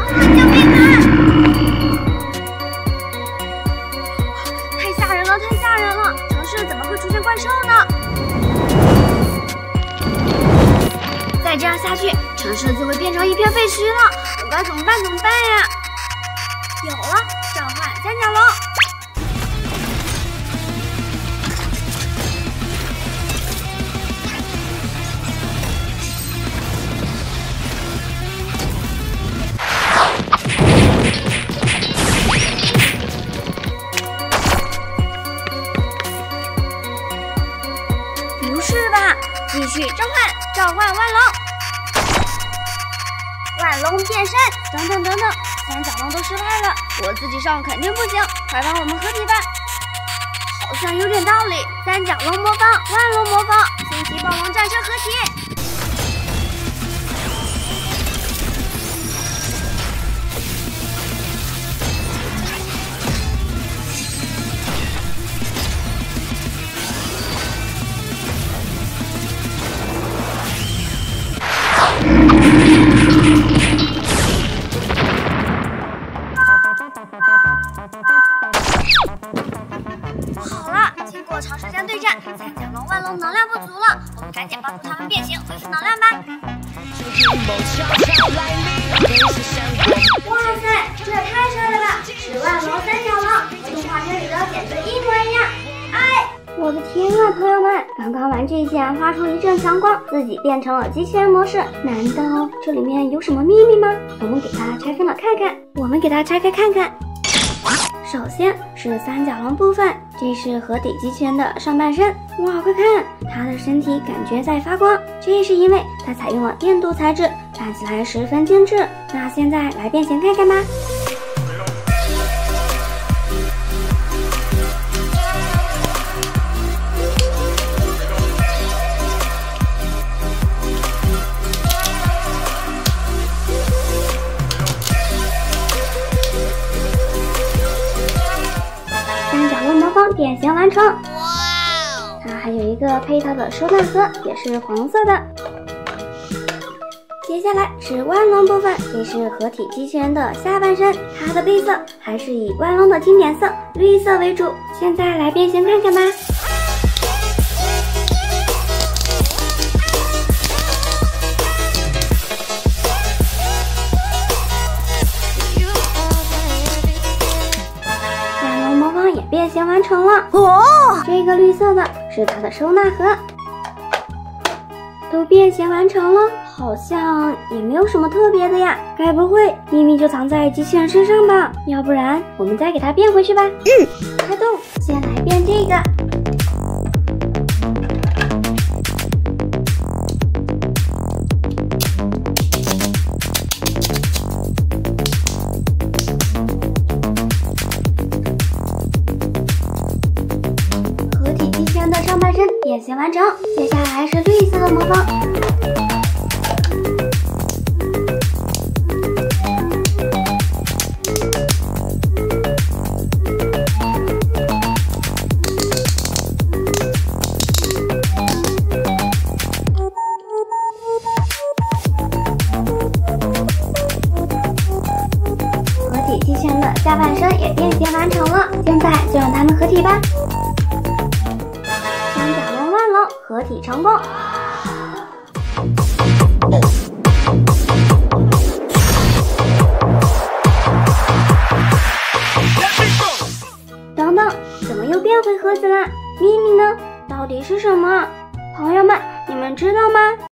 救命啊！太吓人了，太吓人了！城市怎么会出现怪兽呢？再这样下去，城市就会变成一片废墟了。我该怎么办？怎么办呀？有了，召唤三角龙！不是吧？继续召唤万龙！万龙变身！等等，三角龙都失败了，我自己上肯定不行，快帮我们合体吧！好像有点道理。三角龙魔方，万龙魔方，星际暴龙战车合体！好了，经过长时间对战，三角龙、万龙能量不足了，我们赶紧帮助他们变形，恢复能量吧！哇塞，这也太帅了吧！是万龙三角龙，和动画片里的简直一模一样！哎，我的天啊，朋友们，刚刚玩具竟然发出一阵强光，自己变成了机器人模式，难道这里面有什么秘密吗？我们给它拆分了看看，首先是三角龙部分，这是合体机器人的上半身。哇，快看，它的身体感觉在发光，这是因为它采用了电镀材质，看起来十分精致。那现在来变形看看吧。变形完成！哇，它还有一个配套的收纳盒，也是黄色的。接下来是万龙部分，这是合体机器人的下半身，它的配色还是以万龙的经典色绿色为主。现在来变形看看吧。也变形完成了哦！这个绿色的是它的收纳盒，都变形完成了，好像也没有什么特别的呀。该不会秘密就藏在机器人身上吧？要不然我们再给它变回去吧。开动，先来变这个。上半身变形完成，接下来是绿色的魔方。合体机器人的下半身也变形完成了，现在就让它们合体吧。合体成功！等等，怎么又变回盒子啦？秘密呢？到底是什么？朋友们，你们知道吗？